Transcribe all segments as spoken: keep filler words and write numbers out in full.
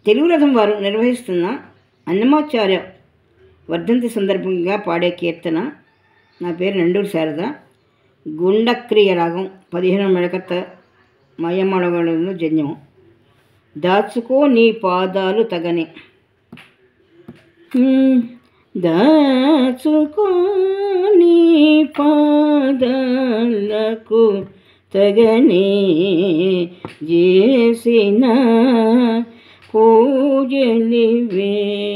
తెలుగు రథం వారు నిర్వహిస్తున్న అన్నమాచార్య వర్ధంతి సందర్భంగా పాడే కీర్తన. నా పేరు నండూరు శారద. గుండక్రియ రాగం, పదిహేను మెడకత్త, మయమడగడంలో జన్యము. దాచుకో నీ పాదాలు తగని. దాచుకో నీ పాదాలకు తగని చేసిన పూజలివే.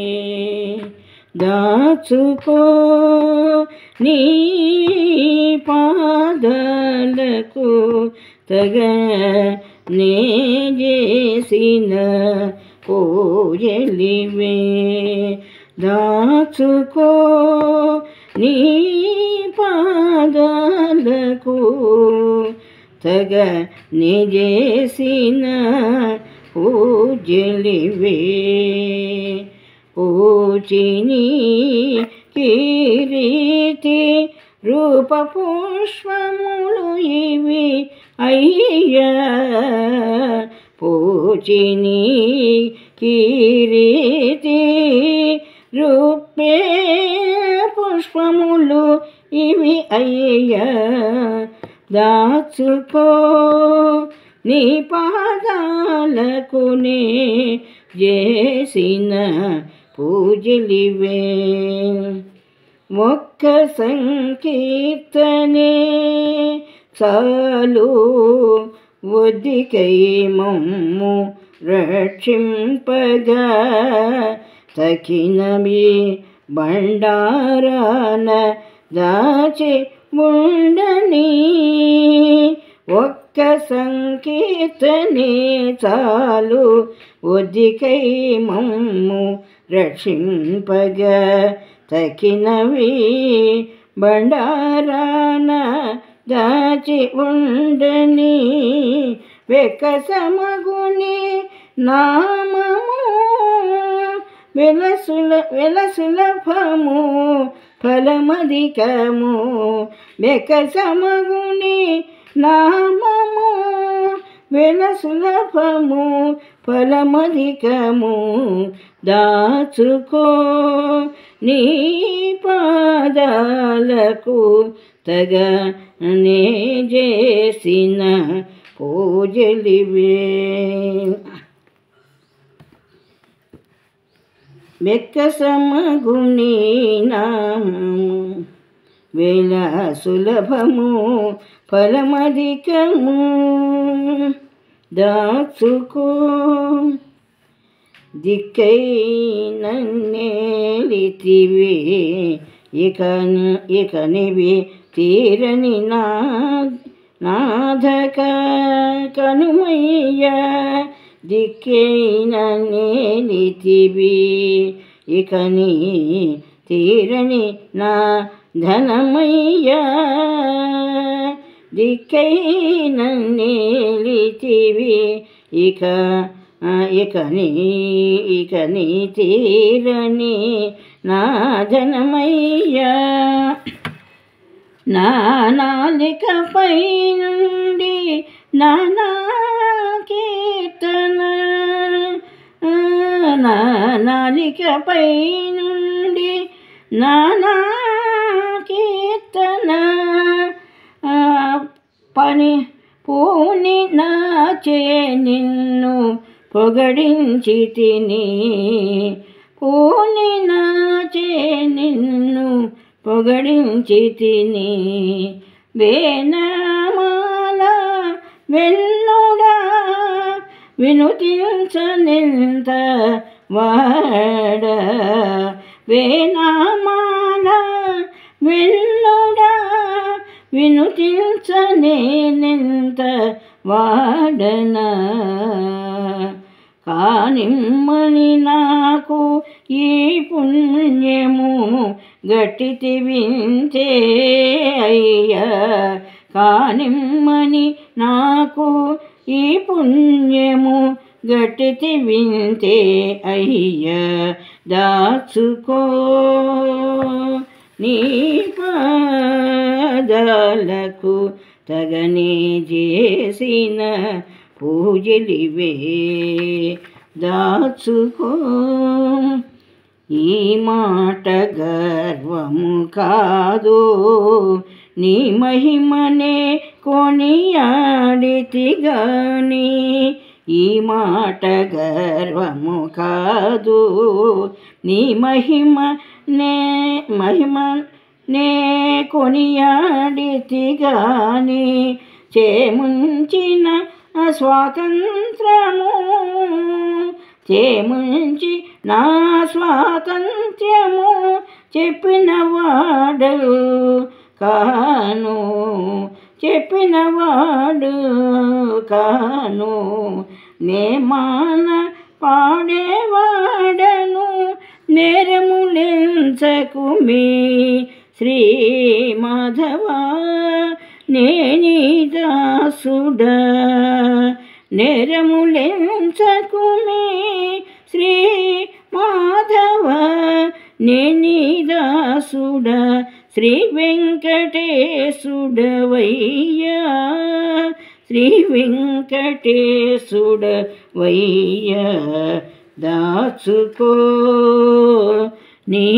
దాచుకో నీ పాదాలకు తగని చేసిన పూజలివే. దాచుకో నీ పాదాలకు తగని చేసిన పూజలివే. పూజిని కీర్తి రూప పుష్పములు ఇవి అయ్యా. పూజిని కీర్తి రూపే పుష్పములు ఇవి అయ్యా. దాచుకో నీ పాదాలకు నే చేసిన పూజలివే. ఒక్క సంకీర్తనే చాలు ఒద్దికై మమ్ము రక్షింపగా. తకినవి బండారాన దాచి ఉండని. ఒక్క సంకీర్తనే చాలు ఒద్దికై మమ్ము రక్షింపగా. తకినవి బండారాన దాచి ఉండని. వెకసమగుని నామము వెలసుల వెలసులభము ఫలమధికము. వెకసమగుని నామము వెలసులభము ఫలమధికము. దాచుకో నీ పాదాలకు తగని చేసిన పూజలివే. వెక్కసమగుని నామము వేల సులభము ఫలమధికము. దాచుకో దిక్కై నన్నేలితివి ఇక ఇకనివి తీరని నా నాధక కనుమయ్య. దిక్కై నన్నేలితివి ఇకని తీరని నా ధనమయ్య. దిక్కై నన్నేలితివి ఇక ఇకని ఇకని తీరని నా ధనమయ్య. నా నాలికపై నుండి నానా కీర్తన. నా నాలికపై నుండి నానా కీర్తన. పని పూని నాచే నిన్ను పొగడించి తిని. పూని నాచే నిన్ను పొగడించి తిని. వేణమాల వెన్నుడా వినుతించనింత వాడ. వేణమాల వెన్నుడా వినుతించనేనెంత వాడనా. కానిమ్మని నాకు ఈ పుణ్యము గట్టితి వింతే అయ్యా. కానిమ్మని నాకు ఈ పుణ్యము గట్టితి వింతే అయ్యా. దాచుకో నీ పాదాలకు తగని చేసిన పూజలివే. దాచుకో. ఈ మాట గర్వము కాదు, నీ మహిమనే కొనియాడితి గాని. ఈ మాట గర్వము కాదు, నీ మహిమ నే మహిమ నే కొనియాడితి గాని. చేముంచిన స్వాతంత్రము, చేముంచి నా స్వాతంత్ర్యము చెప్పినవాడు కాను, చెప్పినవాడు కాను. నే మాన పాడేవాడను, నేరములెంచకుమి శ్రీ మాధవా. నేనీ దాసుడా, నేరములెంచకుమి శ్రీ మాధవ. నేనీ దాసుడా, శ్రీ వెంకటేశుడవయ్యా, శ్రీ వెంకటేశుడవయ్యా. దాచుకో నీ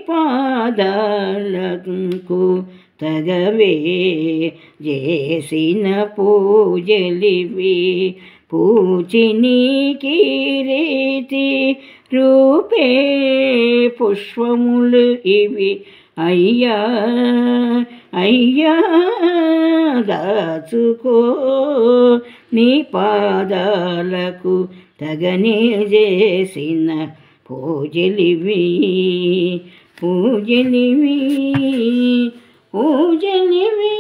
పాదాలకు తగవే చేసిన పూజలివి. పూజిని కీరీతి రూపే పుష్పములు ఇవి అయ్యా, అయ్యా. దాచుకో నీ పాదాలకు తగనే చేసిన పూజలివి, పూజలివి, పూజలివి.